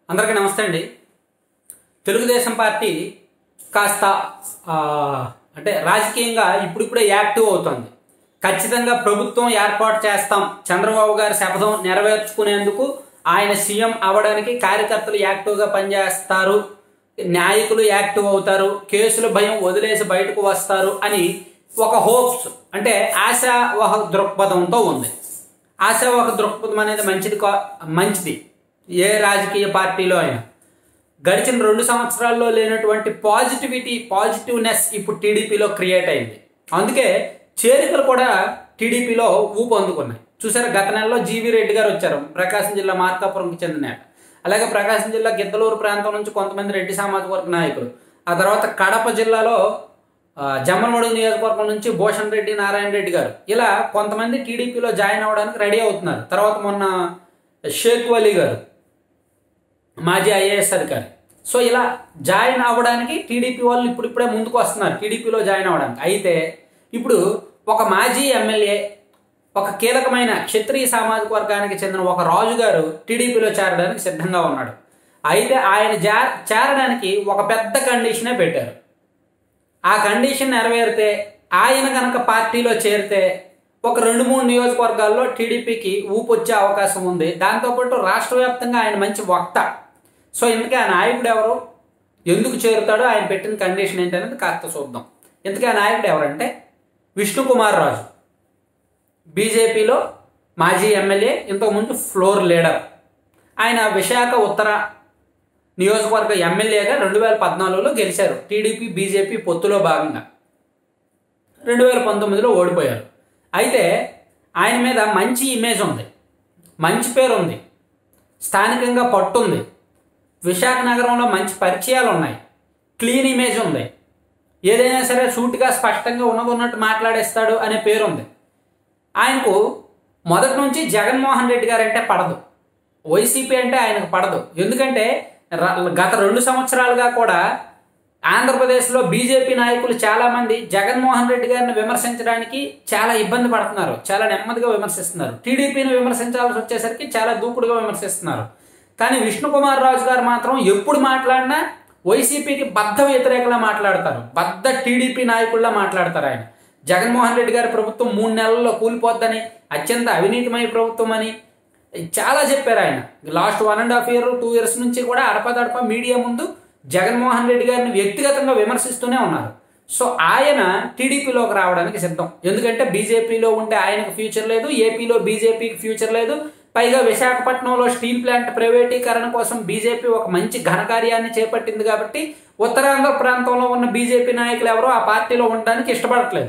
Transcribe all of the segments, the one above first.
అందరికీ నమస్తే అండి. తెలుగుదేశం పార్టీ కాస్త అంటే రాజకీయంగా ఇప్పుడిప్పుడే యాక్టివ్ అవుతుంది. ఖచ్చితంగా ప్రభుత్వం ఏర్పాటు చేస్తాం, చంద్రబాబు గారి శపథం నెరవేర్చుకునేందుకు ఆయన సీఎం అవ్వడానికి కార్యకర్తలు యాక్టివ్గా పనిచేస్తారు, నాయకులు యాక్టివ్ అవుతారు, కేసుల భయం వదిలేసి బయటకు వస్తారు అని ఒక హోప్స్ అంటే ఆశావహ దృక్పథంతో ఉంది. ఆశావహ దృక్పథం అనేది మంచిది ఏ రాజకీయ పార్టీలో అయినా. గడిచిన 2 సంవత్సరాల్లో లేనటువంటి పాజిటివ్నెస్ ఇప్పుడు టీడీపీలో క్రియేట్ అయింది. అందుకే చేరికలు కూడా టీడీపీలో ఊపు అందుకున్నాయి. చూసారా, గత నెలలో జీవీ రెడ్డి గారు వచ్చారు, ప్రకాశం జిల్లా మార్కాపురంకి చెందిన. అలాగే ప్రకాశం జిల్లా గిద్దలూరు ప్రాంతం నుంచి కొంతమంది రెడ్డి సామాజిక వర్గ నాయకులు. ఆ తర్వాత కడప జిల్లాలో జమ్మలమడుగు నియోజకవర్గం నుంచి భూషణ్ రెడ్డి, నారాయణ రెడ్డి గారు, ఇలా కొంతమంది టీడీపీలో జాయిన్ అవ్వడానికి రెడీ అవుతున్నారు. తర్వాత మొన్న షేక్ వలీ గారు, మాజీ ఐఏఎస్ అధికారి. సో ఇలా జాయిన్ అవ్వడానికి టీడీపీ వాళ్ళు ఇప్పుడిప్పుడే ముందుకు వస్తున్నారు, టీడీపీలో జాయిన్ అవ్వడానికి. అయితే ఇప్పుడు ఒక మాజీ ఎమ్మెల్యే, ఒక కీలకమైన క్షత్రియ సామాజిక వర్గానికి చెందిన ఒక రాజు గారు టీడీపీలో చేరడానికి సిద్ధంగా ఉన్నాడు. అయితే ఆయన చేరడానికి ఒక పెద్ద కండిషనే పెట్టారు. ఆ కండిషన్ నెరవేరితే, ఆయన కనుక పార్టీలో చేరితే ఒక 2-3 నియోజకవర్గాల్లో టీడీపీకి ఊపు వచ్చే అవకాశం ఉంది. దాంతోపాటు రాష్ట్ర వ్యాప్తంగా ఆయన మంచి వక్త. సో ఇందుకే ఆ నాయకుడు ఎవరు, ఎందుకు చేరుతాడో, ఆయన పెట్టిన కండిషన్ ఏంటనేది కాస్త చూద్దాం. ఇందుకే ఆ నాయకుడు ఎవరంటే విష్ణుకుమార్ రాజు, బీజేపీలో మాజీ ఎమ్మెల్యే, ఇంతకుముందు ఫ్లోర్ లీడర్. ఆయన విశాఖ ఉత్తర నియోజకవర్గ ఎమ్మెల్యేగా 2014లో గెలిచారు. టీడీపీ బీజేపీ పొత్తులో భాగంగా 2019లో ఓడిపోయారు. అయితే ఆయన మీద మంచి ఇమేజ్ ఉంది, మంచి పేరు ఉంది, స్థానికంగా పట్టుంది, విశాఖ నగరంలో మంచి పరిచయాలు ఉన్నాయి, క్లీన్ ఇమేజ్ ఉంది, ఏదైనా సరే సూటిగా స్పష్టంగా ఉన్నట్టు మాట్లాడేస్తాడు అనే పేరు ఉంది. ఆయనకు మొదటి నుంచి జగన్మోహన్ రెడ్డి గారు అంటే పడదు, వైసీపీ అంటే ఆయనకు పడదు. ఎందుకంటే గత 2 సంవత్సరాలుగా కూడా ఆంధ్రప్రదేశ్లో బీజేపీ నాయకులు చాలామంది జగన్మోహన్ రెడ్డి గారిని విమర్శించడానికి చాలా ఇబ్బంది పడుతున్నారు, చాలా నెమ్మదిగా విమర్శిస్తున్నారు. టీడీపీని విమర్శించాల్సి వచ్చేసరికి చాలా దూకుడుగా విమర్శిస్తున్నారు. కానీ విష్ణుకుమార్ రాజు గారు మాత్రం ఎప్పుడు మాట్లాడినా వైసీపీకి బద్ధ వ్యతిరేకంగా మాట్లాడతారు, బద్ధ టీడీపీ నాయకుల్లా మాట్లాడతారు. ఆయన జగన్మోహన్ రెడ్డి గారి ప్రభుత్వం 3 నెలల్లో కూలిపోద్దని, అత్యంత అవినీతిమయ ప్రభుత్వం అని చాలా చెప్పారు. ఆయన లాస్ట్ 1.5 year 2 years నుంచి కూడా అడపదడప మీడియా ముందు జగన్మోహన్ రెడ్డి గారిని వ్యక్తిగతంగా విమర్శిస్తూనే ఉన్నారు. సో ఆయన టీడీపీలోకి రావడానికి సిద్ధం. ఎందుకంటే బీజేపీలో ఉంటే ఆయనకు ఫ్యూచర్ లేదు, ఏపీలో బీజేపీకి ఫ్యూచర్ లేదు. పైగా విశాఖపట్నంలో స్టీల్ ప్లాంట్ ప్రైవేటీకరణ కోసం బీజేపీ ఒక మంచి ఘనకార్యాన్ని చేపట్టింది కాబట్టి ఉత్తరాంధ్ర ప్రాంతంలో ఉన్న బీజేపీ నాయకులు ఎవరో ఆ పార్టీలో ఉండడానికి ఇష్టపడట్లేదు.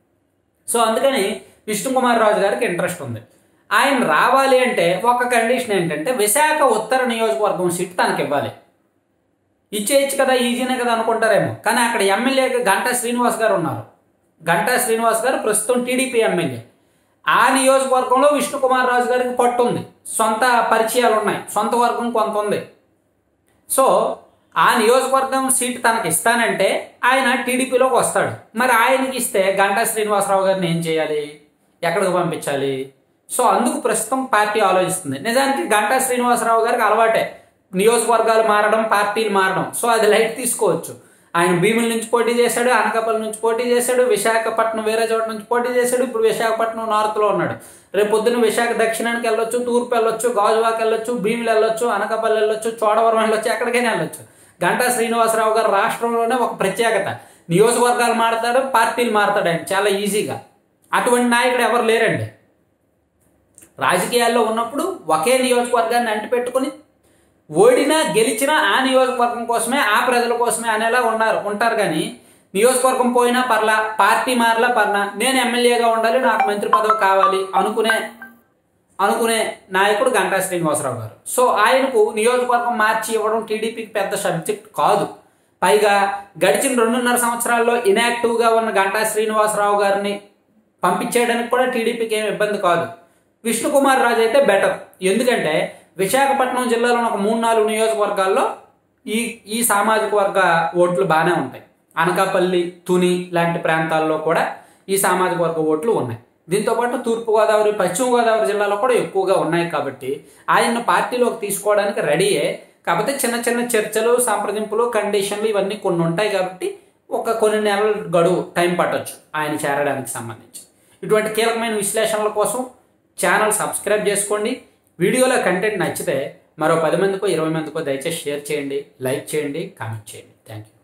సో అందుకని విష్ణుకుమార్ రాజు గారికి ఇంట్రెస్ట్ ఉంది. ఆయన రావాలి అంటే ఒక కండిషన్ ఏంటంటే విశాఖ ఉత్తర నియోజకవర్గం సీట్ తనకి ఇవ్వాలి. ఇచ్చేయచ్చు కదా, ఈజీనే కదా అనుకుంటారేమో. కానీ అక్కడ ఎమ్మెల్యేగా గంటా శ్రీనివాస్ గారు ఉన్నారు. గంటా శ్రీనివాస్ గారు ప్రస్తుతం టీడీపీ ఎమ్మెల్యే. ఆ నియోజకవర్గంలో విష్ణుకుమార్ రాజు గారికి పట్టు ఉంది, సొంత పరిచయాలు ఉన్నాయి, సొంత వర్గం కొంత ఉంది. సో ఆ నియోజకవర్గం సీటు తనకి ఇస్తానంటే ఆయన టీడీపీలోకి వస్తాడు. మరి ఆయనకి ఇస్తే గంటా శ్రీనివాసరావు గారిని ఏం చేయాలి, ఎక్కడికి పంపించాలి? సో అందుకు ప్రస్తుతం పార్టీ ఆలోచిస్తుంది. నిజానికి గంటా శ్రీనివాసరావు గారికి అలవాటే నియోజకవర్గాలు మారడం, పార్టీలు మారడం. సో అది లైట్ తీసుకోవచ్చు. ఆయన భీముల నుంచి పోటీ చేశాడు, అనకాపల్లి నుంచి పోటీ చేశాడు, విశాఖపట్నం వేరే చోట నుంచి పోటీ చేశాడు, ఇప్పుడు విశాఖపట్నం నార్త్లో ఉన్నాడు. రేపు పొద్దున్న విశాఖ దక్షిణానికి వెళ్ళొచ్చు, తూర్పు వెళ్ళొచ్చు, గాజువాకి వెళ్ళొచ్చు, భీములు వెళ్ళొచ్చు, అనకాపల్లి వెళ్ళొచ్చు, చోడవరం వెళ్ళొచ్చు, ఎక్కడికైనా వెళ్ళొచ్చు. గంటా శ్రీనివాసరావు గారు రాష్ట్రంలోనే ఒక ప్రత్యేకత. నియోజకవర్గాలు మారుతాడు, పార్టీలు మారుతాడు ఆయన చాలా ఈజీగా. అటువంటి నాయకుడు ఎవరు లేరండి. రాజకీయాల్లో ఉన్నప్పుడు ఒకే నియోజకవర్గాన్ని అంటిపెట్టుకుని ఓడినా గెలిచినా ఆ నియోజకవర్గం కోసమే, ఆ ప్రజల కోసమే అనేలా ఉంటారు. కానీ నియోజకవర్గం పోయినా పర్లా, పార్టీ మారలా పర్లా, నేను ఎమ్మెల్యేగా ఉండాలి, నాకు మంత్రి పదవి కావాలి అనుకునే నాయకుడు గంటా శ్రీనివాసరావు గారు. సో ఆయనకు నియోజకవర్గం మార్చి ఇవ్వడం టీడీపీకి పెద్ద సబ్జెక్ట్ కాదు. పైగా గడిచిన 2.5 సంవత్సరాల్లో ఇన్యాక్టివ్గా ఉన్న గంటా శ్రీనివాసరావు గారిని పంపించేయడానికి కూడా టీడీపీకి ఏమి ఇబ్బంది కాదు. విష్ణుకుమార్ రాజు అయితే బెటర్. ఎందుకంటే విశాఖపట్నం జిల్లాలో ఒక 3-4 నియోజకవర్గాల్లో ఈ సామాజిక వర్గ ఓట్లు బాగానే ఉంటాయి. అనకాపల్లి, తుని లాంటి ప్రాంతాల్లో కూడా ఈ సామాజిక వర్గ ఓట్లు ఉన్నాయి. దీంతోపాటు తూర్పుగోదావరి, పశ్చిమ గోదావరి జిల్లాలో కూడా ఎక్కువగా ఉన్నాయి. కాబట్టి ఆయన్ను పార్టీలోకి తీసుకోవడానికి రెడీయే. కాకపోతే చిన్న చిన్న చర్చలు, సంప్రదింపులు, కండిషన్లు ఇవన్నీ కొన్ని ఉంటాయి కాబట్టి కొన్ని నెలల గడువు టైం పట్టొచ్చు ఆయన చేరడానికి సంబంధించి. ఇటువంటి కీలకమైన విశ్లేషణల కోసం ఛానల్ సబ్స్క్రైబ్ చేసుకోండి. వీడియోలో కంటెంట్ నచ్చితే మరో 10 మందికో 20 మందికో దయచేసి షేర్ చేయండి, లైక్ చేయండి, కామెంట్ చేయండి. Thank you.